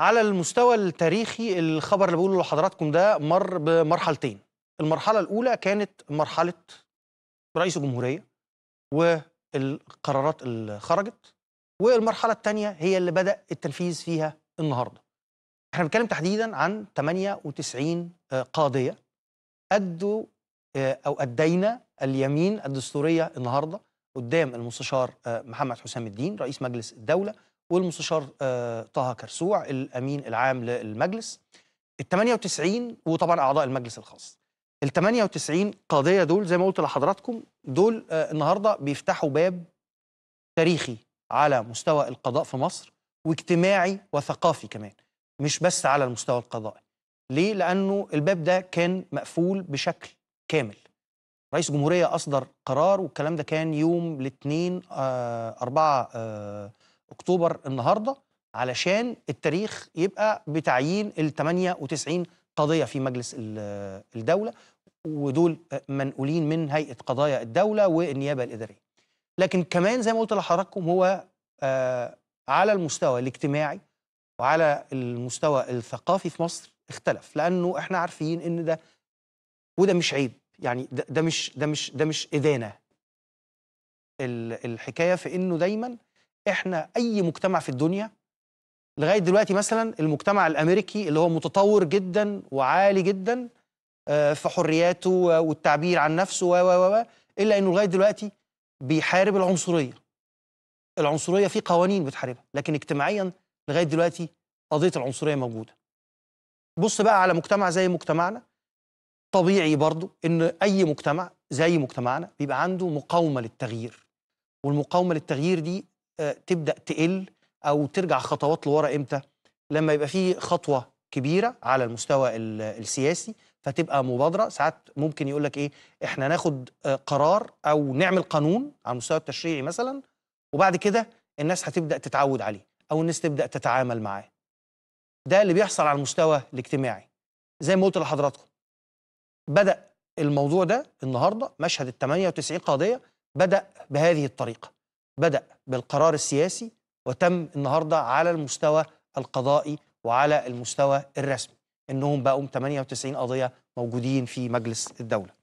على المستوى التاريخي الخبر اللي بقوله لحضراتكم ده مر بمرحلتين. المرحلة الأولى كانت مرحلة رئيس الجمهورية والقرارات اللي خرجت، والمرحلة الثانية هي اللي بدأ التنفيذ فيها النهارده. احنا بنتكلم تحديدا عن 98 قاضية أدوا أو أدينا اليمين الدستورية النهارده قدام المستشار محمد حسام الدين رئيس مجلس الدولة والمستشار طه كرسوع الأمين العام للمجلس. ال 98 وطبعا أعضاء المجلس الخاص. ال 98 قاضية دول زي ما قلت لحضراتكم دول النهارده بيفتحوا باب تاريخي على مستوى القضاء في مصر واجتماعي وثقافي كمان، مش بس على المستوى القضائي. ليه؟ لأنه الباب ده كان مقفول بشكل كامل. رئيس الجمهورية أصدر قرار والكلام ده كان يوم الاثنين 4 أكتوبر النهارده علشان التاريخ يبقى بتعيين ال 98 قضية في مجلس الدولة، ودول منقولين من هيئة قضايا الدولة والنيابة الإدارية. لكن كمان زي ما قلت لحضراتكم هو على المستوى الاجتماعي وعلى المستوى الثقافي في مصر اختلف، لأنه احنا عارفين إن ده وده مش عيب، يعني ده مش إدانة. الحكاية في إنه دايما احنا أي مجتمع في الدنيا لغاية دلوقتي، مثلا المجتمع الأمريكي اللي هو متطور جدا وعالي جدا في حرياته والتعبير عن نفسه و إلا إنه لغاية دلوقتي بيحارب العنصرية. العنصرية في قوانين بتحاربها، لكن اجتماعيا لغاية دلوقتي قضية العنصرية موجودة. بص بقى على مجتمع زي مجتمعنا، طبيعي برضو إن أي مجتمع زي مجتمعنا بيبقى عنده مقاومة للتغيير، والمقاومة للتغيير دي تبدأ تقل أو ترجع خطوات لورا إمتى؟ لما يبقى في خطوة كبيرة على المستوى السياسي فتبقى مبادرة. ساعات ممكن يقول لك إيه، إحنا ناخد قرار أو نعمل قانون على المستوى التشريعي مثلا، وبعد كده الناس هتبدأ تتعود عليه أو الناس تبدأ تتعامل معاه. ده اللي بيحصل على المستوى الاجتماعي. زي ما قلت لحضراتكم بدأ الموضوع ده النهارده، مشهد ال 98 قضية بدأ بهذه الطريقة، بدأ بالقرار السياسي وتم النهارده على المستوى القضائي وعلى المستوى الرسمي، إنهم بقوا 98 قضية موجودين في مجلس الدولة.